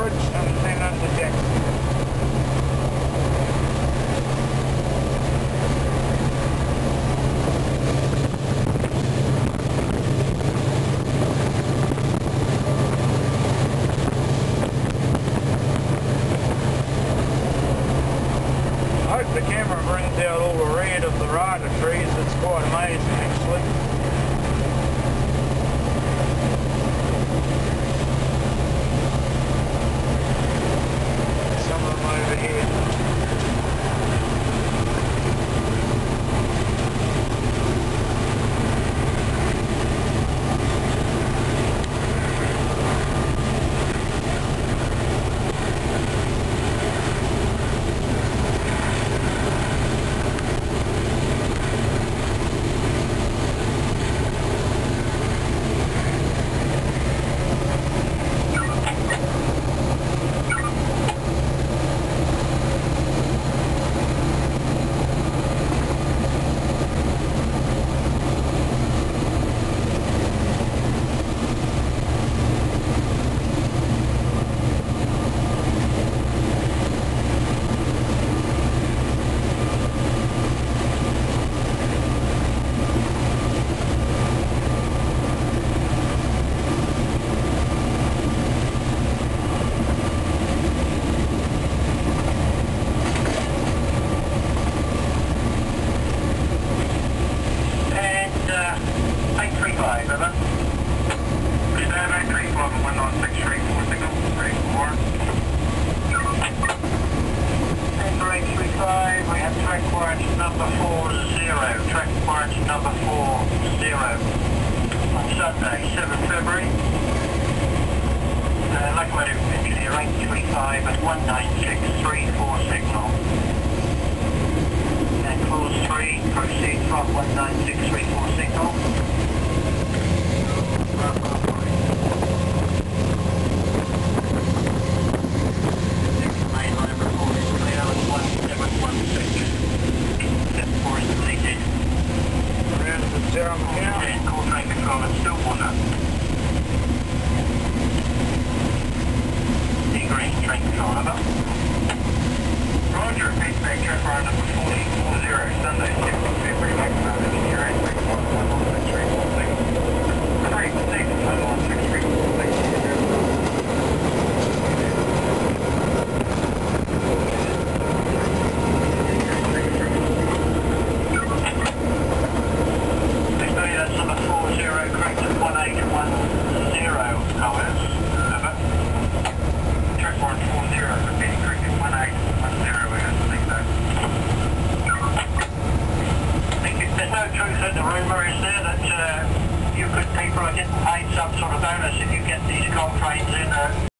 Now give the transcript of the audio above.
bridge and then under deck. I hope the camera brings out all the red of the rider trees. It's quite amazing actually. Over here. Track warrant number 40, track warrant number 40 on Sunday, 7th February. Locomotive engineer 835 at 19634 signal. And clause 3, proceed from 19634 signal. Call train control at Stillwater. Green train control, over. Roger, feedback track line number 40, Sunday, 6th February, locomotive engineer 831 The rumour is there that you could, people are getting paid some sort of bonus if you get these coal trains in